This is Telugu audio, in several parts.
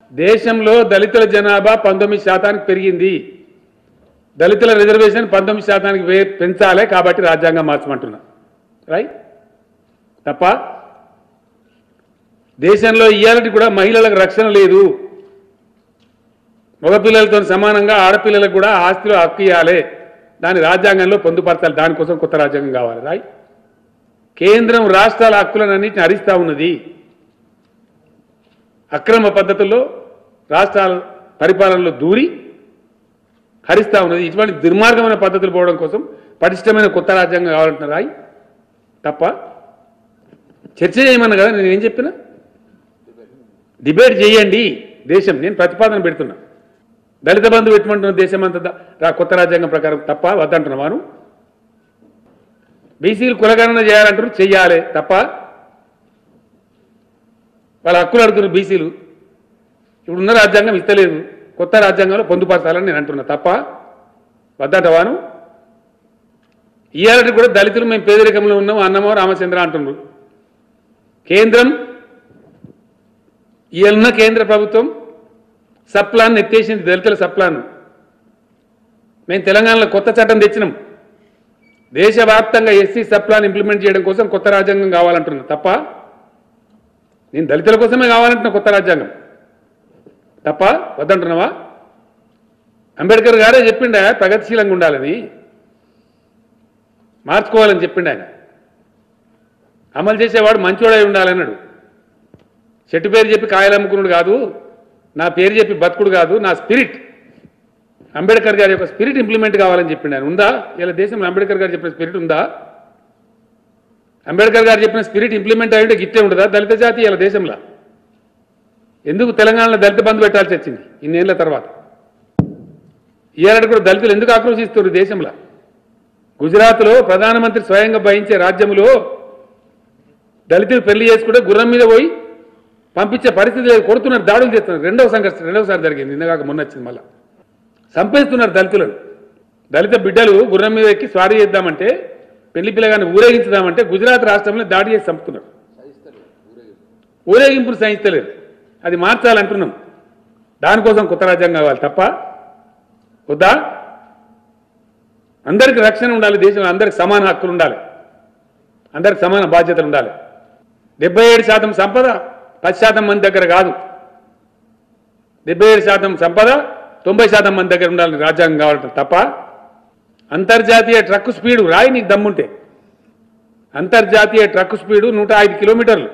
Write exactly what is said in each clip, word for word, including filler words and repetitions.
దేశంలో దళితుల జనాభా పంతొమ్మిది శాతానికి పెరిగింది. దళితుల రిజర్వేషన్ పంతొమ్మిది శాతానికి పెంచాలి కాబట్టి రాజ్యాంగం మార్చమంటున్నా. రైట్? తప్ప దేశంలో ఇయ్యాలటి కూడా మహిళలకు రక్షణ లేదు. మగపిల్లలతో సమానంగా ఆడపిల్లలకు కూడా ఆస్తిలో హక్కు ఇవ్వాలి. దాని రాజ్యాంగంలో పొందుపరచాలి. దానికోసం కొత్త రాజ్యాంగం కావాలి. రైట్? కేంద్రం రాష్ట్రాల హక్కులన్నింటినీ హరిస్తూ ఉన్నది. అక్రమ పద్ధతుల్లో రాష్ట్రాల పరిపాలనలో దూరి హరిస్తూ ఉన్నది. ఇటువంటి దుర్మార్గమైన పద్ధతులు పోవడం కోసం పటిష్టమైన కొత్త రాజ్యాంగం కావాలంటున్నారు. రాయి తప్ప చర్చ చేయమన్నా కదా. నేను ఏం చెప్పినా డిబేట్ చేయండి. దేశం నేను ప్రతిపాదన పెడుతున్నా. దళిత బంధు పెట్టమంటున్న దేశం అంతా కొత్త రాజ్యాంగం ప్రకారం తప్ప వద్దంటున్నాను. బీసీలు కులగణన చేయాలంటారు, చెయ్యాలి తప్ప వాళ్ళ హక్కులు అడుగుతున్నారు బీసీలు. ఇప్పుడున్న రాజ్యాంగం ఇస్తలేదు, కొత్త రాజ్యాంగంలో పొందుపరచాలని నేను అంటున్నా తప్ప వద్దంటవాను. ఇయ్యాలంటే కూడా దళితులు మేము పేదరికంలో ఉన్నాం అన్నమో రామచంద్ర అంటున్నారు. కేంద్రం ఇయ్యాలన్న కేంద్ర ప్రభుత్వం సప్లాన్ ఎత్తేసింది. దళితుల సప్లాన్ మేము తెలంగాణలో కొత్త చట్టం తెచ్చినాం. దేశవ్యాప్తంగా ఎస్సీ సప్లాన్ ఇంప్లిమెంట్ చేయడం కోసం కొత్త రాజ్యాంగం కావాలంటున్నా తప్ప నేను దళితుల కోసమే కావాలంటున్నా కొత్త రాజ్యాంగం తప్ప వద్దంటున్నావా? అంబేద్కర్ గారే చెప్పిండ ప్రగతిశీలంగా ఉండాలని, మార్చుకోవాలని చెప్పిండు ఆయన. అమలు చేసేవాడు మంచోడై ఉండాలన్నాడు. చెట్టు పేరు చెప్పి కాయలు అమ్ముకున్నాడు కాదు, నా పేరు చెప్పి బతుకుడు కాదు, నా స్పిరిట్ అంబేద్కర్ గారి యొక్క స్పిరిట్ ఇంప్లిమెంట్ కావాలని చెప్పిండు ఆయన. ఉందా ఇలా దేశంలో అంబేద్కర్ గారు చెప్పిన స్పిరిట్ ఉందా? అంబేద్కర్ గారు చెప్పిన స్పిరిట్ ఇంప్లిమెంట్ అయ్యింటే గిట్టే ఉండదా దళిత జాతి ఇలా దేశంలో? ఎందుకు తెలంగాణలో దళిత బంధు పెట్టాల్సి వచ్చింది ఇన్నేళ్ల తర్వాత? ఇయ్యాలంటే కూడా దళితులు ఎందుకు ఆక్రోశిస్తున్నారు దేశంలో? గుజరాత్లో ప్రధానమంత్రి స్వయంగా వహించే రాజ్యంలో దళితులు పెళ్లి చేసుకుంటే గుర్రం మీద పోయి పంపించే పరిస్థితి లేదు. కొడుతున్నారు, దాడులు చేస్తున్నారు. రెండవ సంఘర్షణ రెండవసారి జరిగింది, నిన్నగాక మొన్న వచ్చింది. మళ్ళా చంపేస్తున్నారు దళితులను. దళిత బిడ్డలు గుర్రం మీద ఎక్కి స్వారీ చేద్దామంటే, పెళ్లి పిల్లగాన్ని ఊరేగించుదామంటే గుజరాత్ రాష్ట్రంలో దాడి చేసి చంపుతున్నారు. ఊరేగింపులు సహించలేదు. అది మార్చాలంటున్నాం. దానికోసం కొత్త రాజ్యాంగం కావాలి తప్ప వద్దా? అందరికి రక్షణ ఉండాలి. దేశంలో అందరికి సమాన హక్కులు ఉండాలి. అందరికి సమాన బాధ్యతలు ఉండాలి. డెబ్బై ఏడు శాతం సంపద పది శాతం మంది దగ్గర కాదు. డెబ్బై ఏడు శాతం సంపద తొంభై శాతం మంది దగ్గర ఉండాలని రాజ్యాంగం కావాలంట తప్ప అంతర్జాతీయ ట్రక్ స్పీడు రాయి నీకు దమ్ముంటే. అంతర్జాతీయ ట్రక్ స్పీడు నూట ఐదు కిలోమీటర్లు.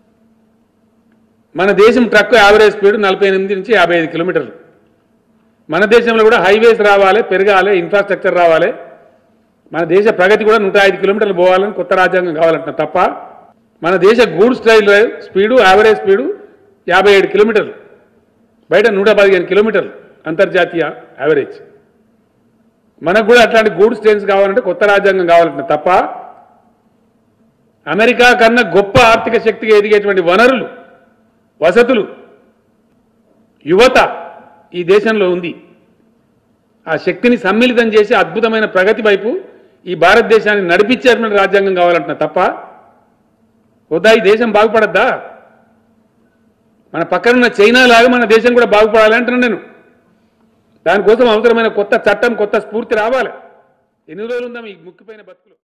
మన దేశం ట్రక్ యావరేజ్ స్పీడ్ నలభై ఎనిమిది నుంచి యాభై ఐదు కిలోమీటర్లు. మన దేశంలో కూడా హైవేస్ రావాలి, పెరగాలి, ఇన్ఫ్రాస్ట్రక్చర్ రావాలి. మన దేశ ప్రగతి కూడా నూట ఐదు కిలోమీటర్లు పోవాలని కొత్త రాజ్యాంగం కావాలంటున్నా తప్ప మన దేశ goods rail speed average speed యాభై ఏడు కిలోమీటర్లు, బయట నూట పదిహేను కిలోమీటర్లు అంతర్జాతీయ యావరేజ్. మనకు కూడా అట్లాంటి గూడ్స్ ట్రైన్స్ కావాలంటే కొత్త రాజ్యాంగం కావాలంటున్నా తప్ప అమెరికా కన్నా గొప్ప ఆర్థిక శక్తిగా ఎదిగేటువంటి వనరులు, వసతులు, యువత ఈ దేశంలో ఉంది. ఆ శక్తిని సమ్మిళితం చేసి అద్భుతమైన ప్రగతి వైపు ఈ భారతదేశాన్ని నడిపించేటువంటి రాజ్యాంగం కావాలంటున్నా తప్ప వద్దా? ఈ దేశం బాగుపడద్దా? మన పక్కనున్న చైనా లాగా మన దేశం కూడా బాగుపడాలి అంటున్నాను నేను. దానికోసం అవసరమైన కొత్త చట్టం, కొత్త స్ఫూర్తి రావాలి. ఎన్ని రోజులు ఉందాం ఈ ముక్కిపోయిన బతుకులు?